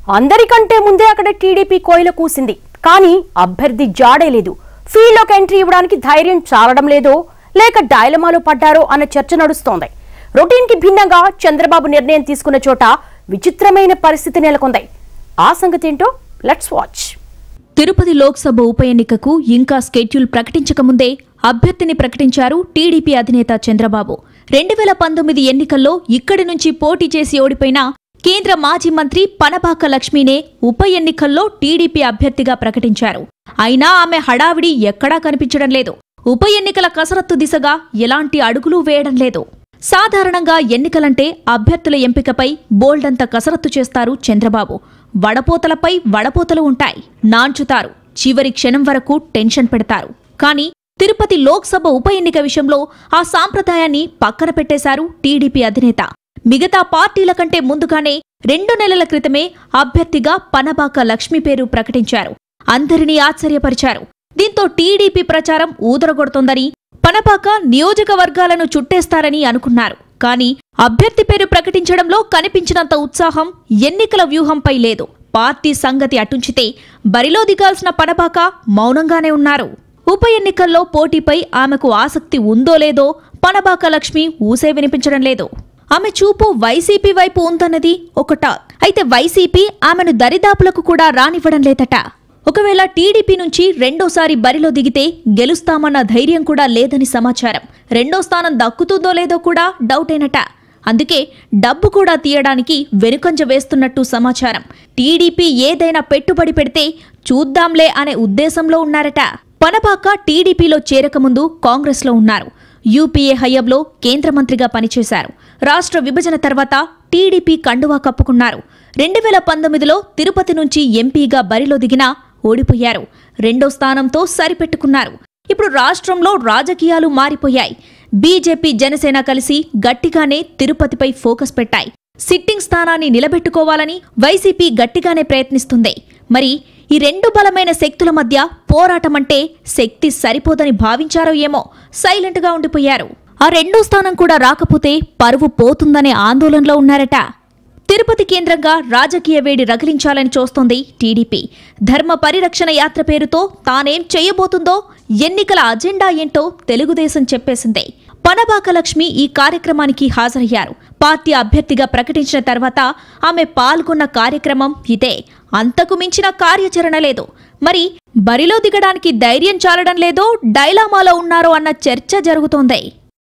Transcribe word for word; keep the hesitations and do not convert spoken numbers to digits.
అందరికంటే ముందే అక్కడ టీడీపీ కోయిల కూసింది. కానీ అభ్యర్థి జాడే లేదు. ఫీల్డ్లోకి ఎంట్రీ ఇవ్వడానికి ధైర్యం చాలడం లేదో లేక డైలమాలో పడ్డారో అన్న చర్చ నడుస్తోంది. రొటీన్ కి భిన్నంగా చంద్రబాబు నిర్ణయం తీసుకున్న చోట విచిత్రమైన పరిస్థితి నెలకొంది. ఆ సంగతి ఏంటో లెట్స్ వాచ్. తిరుపతి లోక్సభ ఉప ఎన్నికకు ఇంకా స్కెడ్యూల్ ప్రకటించకముందే అభ్యర్థిని ప్రకటించారు టీడీపీ అధినేత చంద్రబాబు. రెండు వేల పంతొమ్మిది ఎన్నికల్లో ఇక్కడి నుంచి పోటీ చేసి ఓడిపోయిన కేంద్ర మాజీ మంత్రి పనబాక లక్ష్మినే ఉప ఎన్నికల్లో టీడీపీ అభ్యర్థిగా ప్రకటించారు. అయినా ఆమె హడావిడి ఎక్కడా కనిపించడం లేదు. ఉప ఎన్నికల కసరత్తు దిశగా ఎలాంటి అడుగులు వేయడం లేదు. సాధారణంగా ఎన్నికలంటే అభ్యర్థుల ఎంపికపై బోల్డంత కసరత్తు చేస్తారు చంద్రబాబు. వడపోతలపై వడపోతలు ఉంటాయి, నాంచుతారు, చివరి క్షణం వరకు టెన్షన్ పెడతారు. కానీ తిరుపతి లోక్సభ ఉప ఎన్నిక విషయంలో ఆ సాంప్రదాయాన్ని పక్కన పెట్టేశారు టీడీపీ అధినేత. మిగతా పార్టీల కంటే ముందుగానే రెండు నెలల క్రితమే అభ్యర్థిగా పనబాక లక్ష్మి పేరు ప్రకటించారు. అందరినీ ఆశ్చర్యపరిచారు. దీంతో టీడీపీ ప్రచారం ఊదరగొడుతోందని, పనబాక నియోజకవర్గాలను చుట్టేస్తారని అనుకున్నారు. కానీ అభ్యర్థి పేరు ప్రకటించడంలో కనిపించినంత ఉత్సాహం ఎన్నికల వ్యూహంపై లేదు. పార్టీ సంగతి అటుంచితే బరిలో దిగాల్సిన పనబాక మౌనంగానే ఉన్నారు. ఉప ఎన్నికల్లో పోటీపై ఆమెకు ఆసక్తి ఉందో లేదో పనబాక లక్ష్మి ఊసే వినిపించడం లేదు. ఆమె చూపు వైసీపీ వైపు ఉందన్నది ఒక టాక్. అయితే వైసీపీ ఆమెను దరిదాపులకు కూడా రానివ్వడం లేదట. ఒకవేళ టీడీపీ నుంచి రెండోసారి బరిలో దిగితే గెలుస్తామన్న ధైర్యం కూడా లేదని సమాచారం. రెండో స్థానం దక్కుతుందో లేదో కూడా డౌటేనట. అందుకే డబ్బు కూడా తీయడానికి వెనుకంజ వేస్తున్నట్టు సమాచారం. టీడీపీ ఏదైనా పెట్టుబడి పెడితే చూద్దాంలే అనే ఉద్దేశంలో ఉన్నారట. పనబాక టీడీపీలో చేరకముందు కాంగ్రెస్లో ఉన్నారు. యూపీఏ హయాంలో కేంద్ర మంత్రిగా పనిచేశారు. రాష్ట్ర విభజన తర్వాత టీడీపీ కండువా కప్పుకున్నారు. రెండు వేల పంతొమ్మిదిలో తిరుపతి నుంచి ఎంపీగా బరిలో దిగినా ఓడిపోయారు. రెండో స్థానంతో సరిపెట్టుకున్నారు. ఇప్పుడు రాష్ట్రంలో రాజకీయాలు మారిపోయాయి. బీజేపీ, జనసేన కలిసి గట్టిగానే తిరుపతిపై ఫోకస్ పెట్టాయి. సిట్టింగ్ స్థానాన్ని నిలబెట్టుకోవాలని వైసీపీ గట్టిగానే ప్రయత్నిస్తుంది. మరి ఈ రెండు బలమైన శక్తుల మధ్య పోరాటమంటే శక్తి సరిపోదని భావించారో ఏమో సైలెంట్గా ఉండిపోయారు. ఆ రెండో స్థానం కూడా రాకపోతే పరువు పోతుందనే ఆందోళనలో ఉన్నారట. తిరుపతి కేంద్రంగా రాజకీయ వేడి రగిలించాలని చూస్తోంది టీడీపీ. ధర్మ పరిరక్షణ యాత్ర పేరుతో తానేం చేయబోతుందో, ఎన్నికల అజెండా ఏంటో తెలుగుదేశం చెప్పేసింది. పనబాక లక్ష్మి ఈ కార్యక్రమానికి హాజరయ్యారు. పార్టీ అభ్యర్థిగా ప్రకటించిన తర్వాత ఆమె పాల్గొన్న కార్యక్రమం ఇదే. అంతకు మించిన కార్యాచరణ లేదు. మరి బరిలో దిగడానికి ధైర్యం చాలడం లేదో డైలామాలో ఉన్నారో అన్న చర్చ జరుగుతోంది.